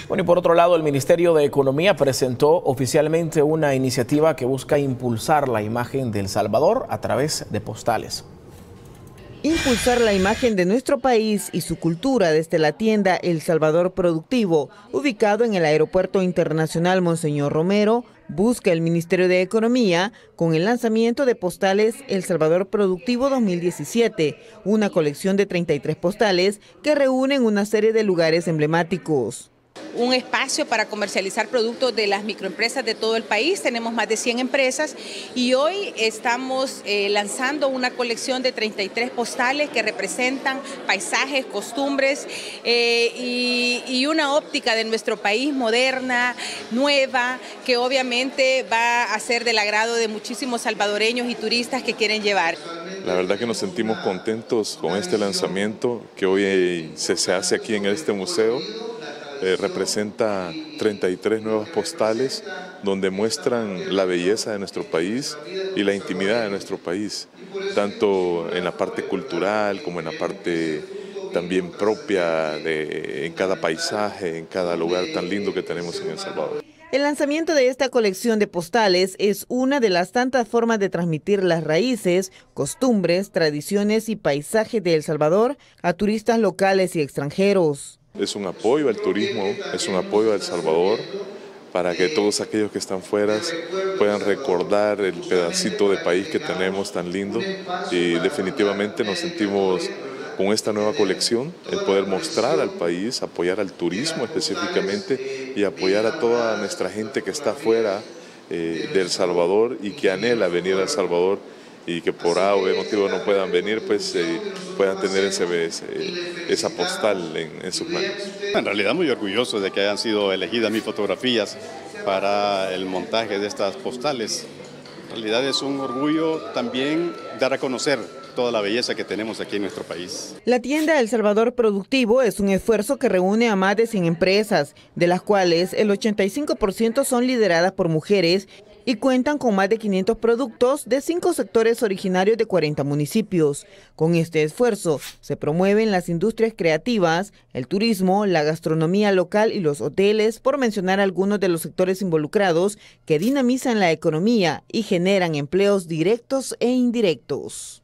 Bueno, y por otro lado, el Ministerio de Economía presentó oficialmente una iniciativa que busca impulsar la imagen de El Salvador a través de postales. Impulsar la imagen de nuestro país y su cultura desde la tienda El Salvador Productivo, ubicado en el Aeropuerto Internacional Monseñor Romero, busca el Ministerio de Economía con el lanzamiento de postales El Salvador Productivo 2017, una colección de 33 postales que reúnen una serie de lugares emblemáticos. Un espacio para comercializar productos de las microempresas de todo el país. Tenemos más de 100 empresas y hoy estamos lanzando una colección de 33 postales que representan paisajes, costumbres y una óptica de nuestro país moderna, nueva, que obviamente va a ser del agrado de muchísimos salvadoreños y turistas que quieren llevar. La verdad que nos sentimos contentos con este lanzamiento que hoy se hace aquí en este museo. Representa 33 nuevas postales donde muestran la belleza de nuestro país y la intimidad de nuestro país, tanto en la parte cultural como en la parte también propia en cada paisaje, en cada lugar tan lindo que tenemos en El Salvador. El lanzamiento de esta colección de postales es una de las tantas formas de transmitir las raíces, costumbres, tradiciones y paisajes de El Salvador a turistas locales y extranjeros. Es un apoyo al turismo, es un apoyo a El Salvador para que todos aquellos que están fuera puedan recordar el pedacito de país que tenemos tan lindo y definitivamente nos sentimos con esta nueva colección el poder mostrar al país, apoyar al turismo específicamente y apoyar a toda nuestra gente que está fuera de El Salvador y que anhela venir a El Salvador y que por A o B motivo no puedan venir, pues puedan tener esa postal en sus manos. En realidad muy orgulloso de que hayan sido elegidas mis fotografías para el montaje de estas postales. En realidad es un orgullo también dar a conocer toda la belleza que tenemos aquí en nuestro país. La tienda El Salvador Productivo es un esfuerzo que reúne a más de 100 empresas, de las cuales el 85% son lideradas por mujeres y cuentan con más de 500 productos de 5 sectores originarios de 40 municipios. Con este esfuerzo se promueven las industrias creativas, el turismo, la gastronomía local y los hoteles, por mencionar algunos de los sectores involucrados que dinamizan la economía y generan empleos directos e indirectos.